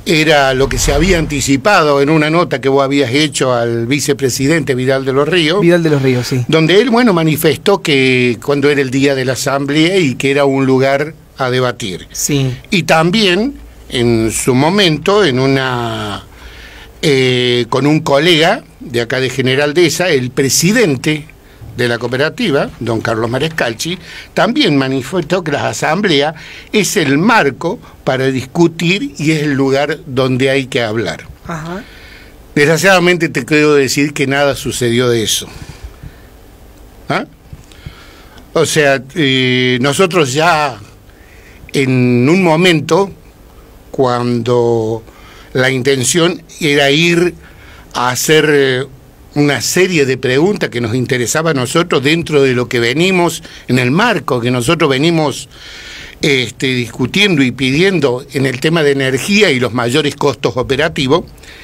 era lo que se había anticipado en una nota que vos habías hecho al vicepresidente Vidal de los Ríos. Vidal de los Ríos, sí. Donde él, bueno, manifestó que cuando era el día de la asamblea y que era un lugar a debatir. Sí. Y también, en su momento, en una con un colega de acá de General Dehesa, el presidente de la cooperativa, don Carlos Marescalchi, también manifestó que la asamblea es el marco para discutir y es el lugar donde hay que hablar. Ajá. Desgraciadamente te quiero decir que nada sucedió de eso. ¿Ah? O sea, nosotros ya en un momento, cuando la intención era ir a hacer una serie de preguntas que nos interesaba a nosotros dentro de lo que venimos, en el marco que nosotros venimos discutiendo y pidiendo en el tema de energía y los mayores costos operativos,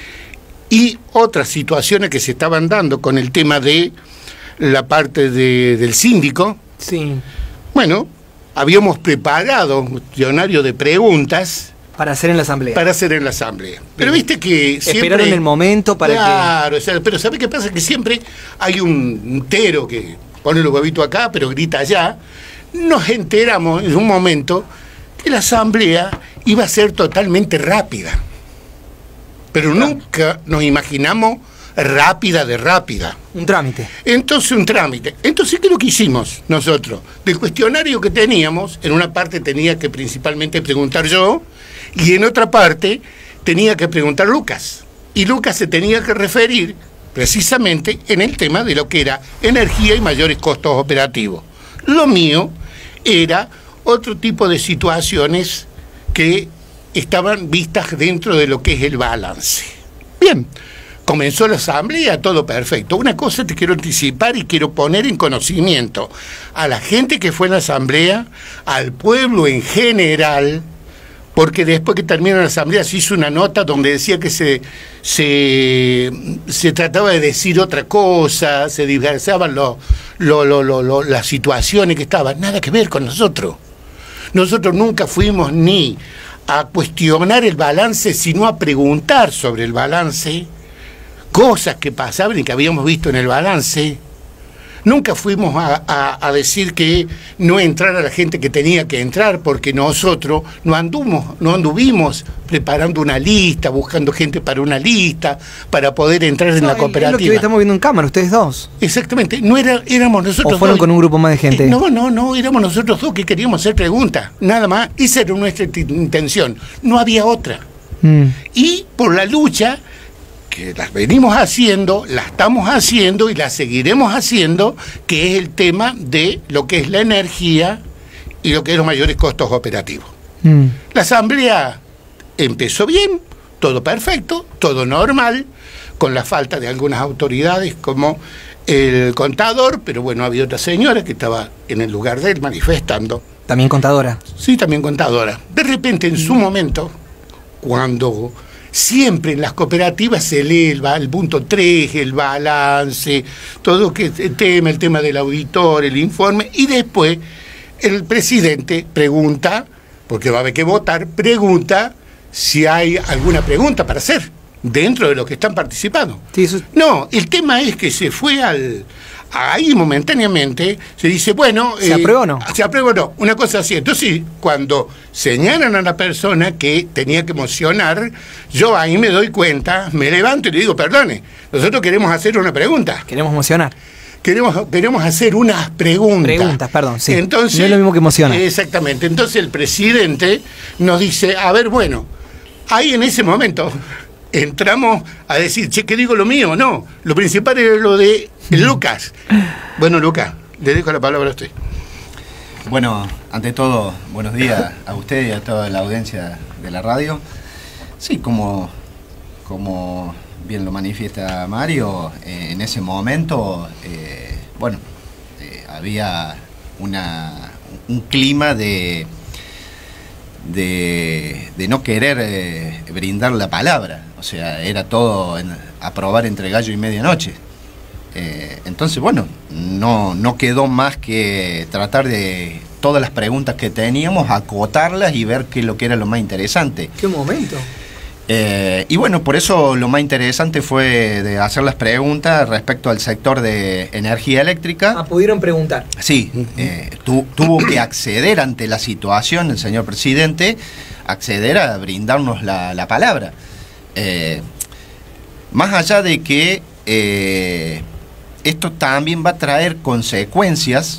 y otras situaciones que se estaban dando con el tema de la parte del síndico. Sí. Bueno, habíamos preparado un cuestionario de preguntas para hacer en la asamblea. Para hacer en la asamblea. Pero viste que siempre... Esperaron el momento para Claro, o sea, pero ¿sabés qué pasa? Que siempre hay un tero que pone los huevitos acá, pero grita allá. Nos enteramos en un momento que la asamblea iba a ser totalmente rápida. Pero nunca nos imaginamos rápida de rápida. Un trámite. Entonces, un trámite. Entonces, ¿qué es lo que hicimos nosotros? Del cuestionario que teníamos, en una parte tenía que principalmente preguntar yo, y en otra parte tenía que preguntar Lucas. Y Lucas se tenía que referir precisamente en el tema de lo que era energía y mayores costos operativos. Lo mío era otro tipo de situaciones que estaban vistas dentro de lo que es el balance. Bien, comenzó la asamblea, todo perfecto. Una cosa te quiero anticipar y quiero poner en conocimiento a la gente que fue en la asamblea, al pueblo en general, porque después que terminó la asamblea se hizo una nota donde decía que se trataba de decir otra cosa, se diversaban las situaciones que estaban, nada que ver con nosotros. Nosotros nunca fuimos ni a cuestionar el balance, sino a preguntar sobre el balance, cosas que pasaban y que habíamos visto en el balance. Nunca fuimos a decir que no entrara la gente que tenía que entrar, porque nosotros no anduvimos preparando una lista, buscando gente para una lista, para poder entrar en la cooperativa. Es lo que hoy estamos viendo en cámara, ustedes dos. Exactamente, éramos nosotros dos. ¿O fueron con un grupo más de gente? No, éramos nosotros dos que queríamos hacer preguntas, nada más. Esa era nuestra intención, no había otra. Y por la lucha que las venimos haciendo, la estamos haciendo y la seguiremos haciendo, que es el tema de lo que es la energía y lo que es los mayores costos operativos. La asamblea empezó bien, todo perfecto, todo normal, con la falta de algunas autoridades como el contador, pero bueno, había otra señora que estaba en el lugar de él manifestando. ¿También contadora? Sí, también contadora. De repente, en su momento, cuando siempre en las cooperativas se lee el punto 3, el balance, todo el tema del auditor, el informe, y después el presidente pregunta, porque va a haber que votar, pregunta si hay alguna pregunta para hacer dentro de los que están participando. Sí, eso... No, el tema es que se fue ahí momentáneamente, se dice, bueno... ¿Se aprueba o no? Se aprueba o no, una cosa así. Entonces, cuando señalan a la persona que tenía que mocionar, yo ahí me doy cuenta, me levanto y le digo, perdone, nosotros queremos hacer una pregunta. Queremos mocionar. Queremos hacer unas preguntas. Preguntas, perdón, sí. Entonces, no es lo mismo que emocionar. Exactamente. Entonces el presidente nos dice, a ver, bueno, ahí en ese momento entramos a decir, che, ¿qué digo lo mío? No, lo principal es lo de Lucas. Bueno, Lucas, le dejo la palabra a usted. Bueno, ante todo, buenos días a usted y a toda la audiencia de la radio. Sí, como bien lo manifiesta Mario, en ese momento, había un clima de no querer brindar la palabra. O sea, era todo aprobar entre gallo y medianoche. Entonces, bueno, no quedó más que tratar de todas las preguntas que teníamos, acotarlas y ver qué es lo que era lo más interesante. ¿Qué momento? Y bueno, por eso lo más interesante fue de hacer las preguntas respecto al sector de energía eléctrica. Pudieron preguntar. Sí, tuvo que acceder ante la situación, el señor presidente, acceder a brindarnos la palabra. Más allá de que esto también va a traer consecuencias,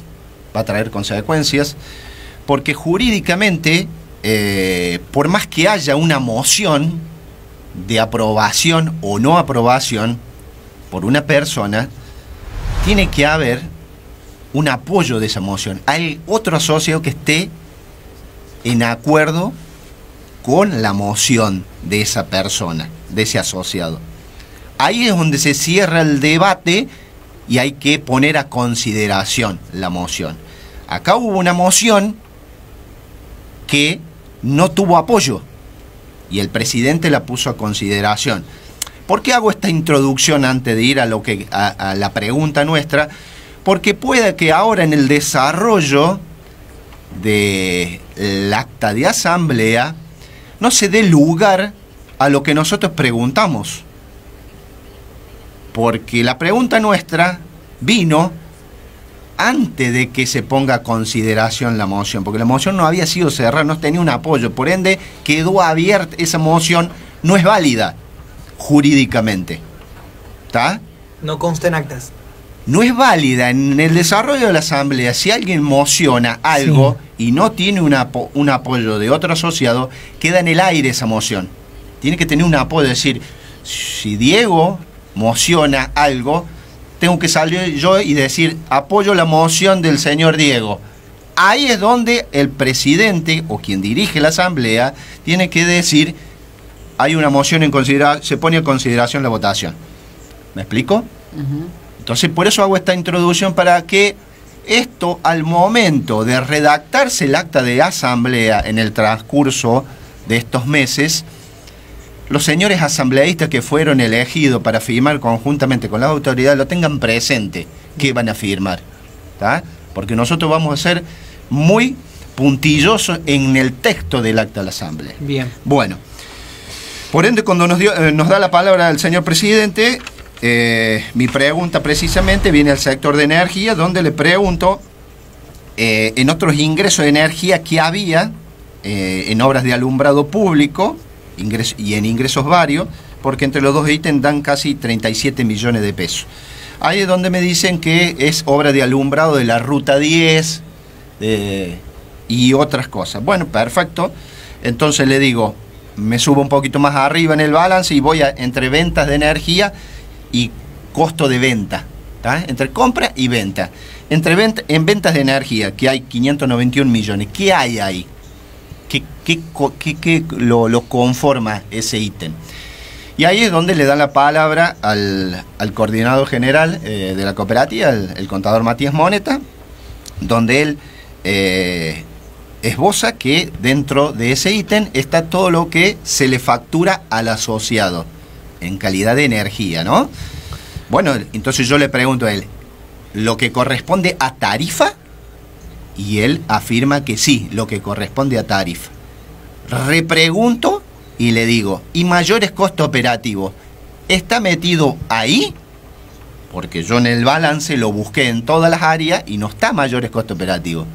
porque jurídicamente, por más que haya una moción de aprobación o no aprobación por una persona, tiene que haber un apoyo de esa moción. Hay otro asociado que esté en acuerdo con la moción de esa persona, de ese asociado. Ahí es donde se cierra el debate y hay que poner a consideración la moción. Acá hubo una moción que no tuvo apoyo y el presidente la puso a consideración. ¿Por qué hago esta introducción antes de ir a la pregunta nuestra? Porque puede que ahora en el desarrollo del acta de asamblea no se dé lugar a lo que nosotros preguntamos. Porque la pregunta nuestra vino antes de que se ponga a consideración la moción, porque la moción no había sido cerrada, no tenía un apoyo, por ende quedó abierta, esa moción no es válida jurídicamente. ¿Está? No consta en actas. No es válida en el desarrollo de la asamblea. Si alguien mociona algo y no tiene un apoyo de otro asociado, queda en el aire esa moción. Tiene que tener un apoyo, es decir, si Diego mociona algo, tengo que salir yo y decir, apoyo la moción del señor Diego. Ahí es donde el presidente o quien dirige la asamblea tiene que decir, hay una moción en consideración, se pone en consideración la votación. ¿Me explico? Entonces, por eso hago esta introducción, para que esto, al momento de redactarse el acta de asamblea en el transcurso de estos meses, los señores asambleístas que fueron elegidos para firmar conjuntamente con las autoridades lo tengan presente, que van a firmar, ¿tá? Porque nosotros vamos a ser muy puntillosos en el texto del acta de la asamblea. Bien. Bueno, por ende, cuando nos da la palabra el señor presidente, mi pregunta precisamente viene al sector de energía, donde le pregunto en otros ingresos de energía que había en obras de alumbrado público y en ingresos varios, porque entre los dos ítems dan casi 37 millones de pesos. Ahí es donde me dicen que es obra de alumbrado de la Ruta 10 y otras cosas. Bueno, perfecto. Entonces le digo, me subo un poquito más arriba en el balance y voy entre ventas de energía y costo de venta, ¿tá? Entre compra y venta. En ventas de energía, que hay 591 millones. ¿Qué hay ahí? ¿Qué lo conforma ese ítem? Y ahí es donde le da la palabra al coordinador general de la cooperativa, el contador Matías Moneta, donde él esboza que dentro de ese ítem está todo lo que se le factura al asociado en calidad de energía, ¿no? Bueno, entonces yo le pregunto a él, ¿lo que corresponde a tarifa? Y él afirma que sí, lo que corresponde a tarifa. Repregunto y le digo, ¿y mayores costos operativos? ¿Está metido ahí? Porque yo en el balance lo busqué en todas las áreas y no está mayores costos operativos.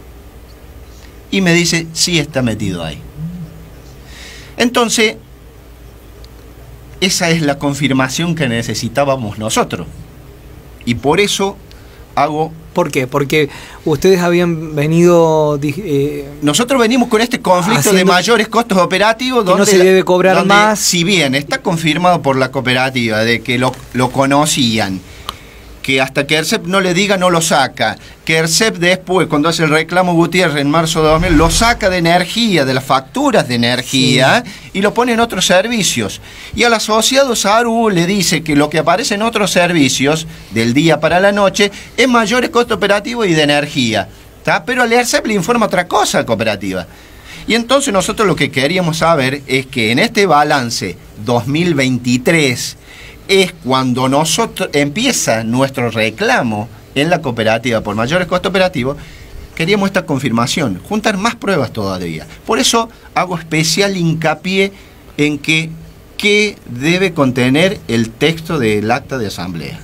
Y me dice, sí está metido ahí. Entonces, esa es la confirmación que necesitábamos nosotros. Y por eso hago... ¿Por qué? Porque ustedes habían venido... nosotros venimos con este conflicto de mayores costos operativos donde no se debe cobrar donde, más. Si bien está confirmado por la cooperativa de que lo conocían, que hasta que ERCEP no le diga no lo saca, que ERCEP después, cuando hace el reclamo Gutiérrez en marzo de 2000, lo saca de energía, de las facturas de energía, sí, y lo pone en otros servicios. Y al asociado Saru le dice que lo que aparece en otros servicios, del día para la noche, es mayores costos operativos y de energía, ¿tá? Pero al ERCEP le informa otra cosa a la cooperativa. Y entonces nosotros lo que queríamos saber es que en este balance 2023 es cuando nosotros empieza nuestro reclamo en la cooperativa por mayores costos operativos. Queríamos esta confirmación, juntar más pruebas todavía. Por eso hago especial hincapié en que qué debe contener el texto del acta de asamblea.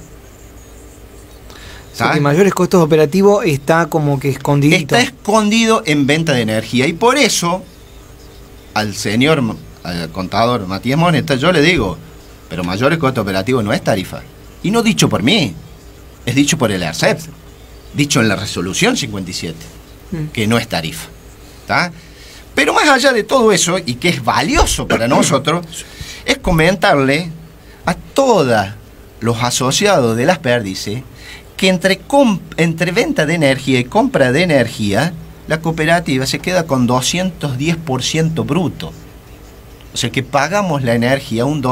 O sea, que mayores costos operativos está como que escondidito. Está escondido en venta de energía, y por eso al contador Matías Moneta yo le digo, pero mayores costos operativos no es tarifa. Y no dicho por mí, es dicho por el ARCEP, dicho en la resolución 57, que no es tarifa. ¿Tá? Pero más allá de todo eso, y que es valioso para nosotros, es comentarle a todos los asociados de las Perdices que entre venta de energía y compra de energía, la cooperativa se queda con 210% bruto. O sea que pagamos la energía un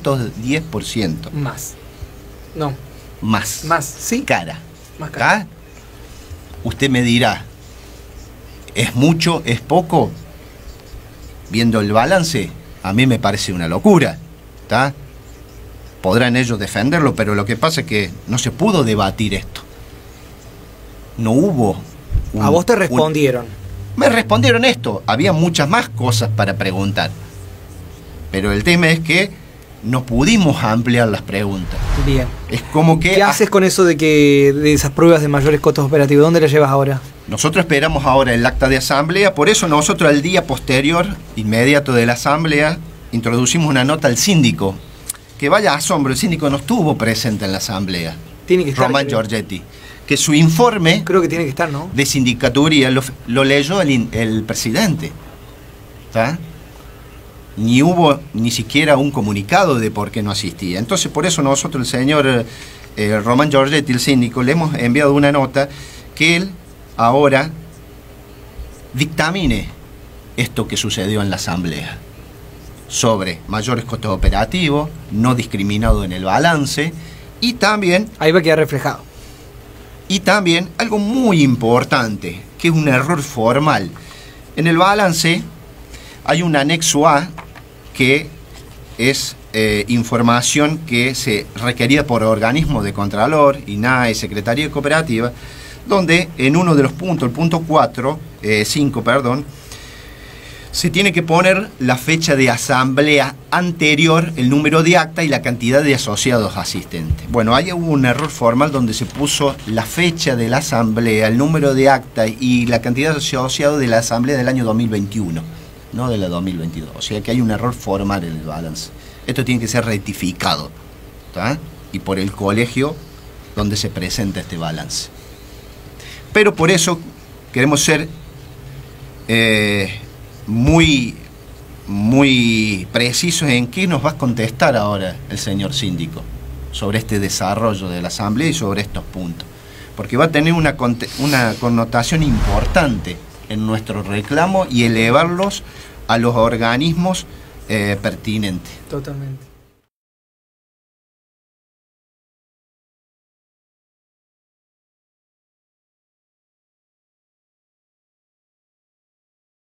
210%. Más. No. Más. Más, sí. Cara. Más cara. Usted me dirá, ¿es mucho? ¿Es poco? Viendo el balance, a mí me parece una locura. ¿Tá? Podrán ellos defenderlo, pero lo que pasa es que no se pudo debatir esto. No hubo... A vos te respondieron. Me respondieron esto. Había muchas más cosas para preguntar. Pero el tema es que no pudimos ampliar las preguntas. Bien. Es como que... ¿Qué haces con eso de esas pruebas de mayores costos operativos? ¿Dónde las llevas ahora? Nosotros esperamos ahora el acta de asamblea, por eso nosotros al día posterior, inmediato de la asamblea, introducimos una nota al síndico. Que vaya asombro, el síndico no estuvo presente en la asamblea. Tiene que estar. Román Giorgetti. Que su informe... Creo que tiene que estar, ¿no? De sindicaturía lo leyó el presidente. ¿Tá? Ni hubo ni siquiera un comunicado de por qué no asistía. Entonces, por eso nosotros, el señor Román Giorgetti, el síndico, le hemos enviado una nota que él ahora dictamine esto que sucedió en la asamblea sobre mayores costos operativos, no discriminado en el balance, y también... Ahí va a quedar reflejado. Y también algo muy importante, que es un error formal. En el balance hay un anexo A que es información que se requería por organismos de Contralor, INAE, Secretaría de Cooperativa, donde en uno de los puntos, el punto 5, se tiene que poner la fecha de asamblea anterior, el número de acta y la cantidad de asociados asistentes. Bueno, ahí hubo un error formal donde se puso la fecha de la asamblea, el número de acta y la cantidad de asociados de la asamblea del año 2021, no de la 2022. O sea que hay un error formal en el balance. Esto tiene que ser rectificado, ¿tá? Y por el colegio donde se presenta este balance. Pero por eso queremos ser... muy precisos en qué nos va a contestar ahora el señor síndico sobre este desarrollo de la asamblea y sobre estos puntos, porque va a tener una connotación importante en nuestro reclamo y elevarlos a los organismos pertinentes. Totalmente.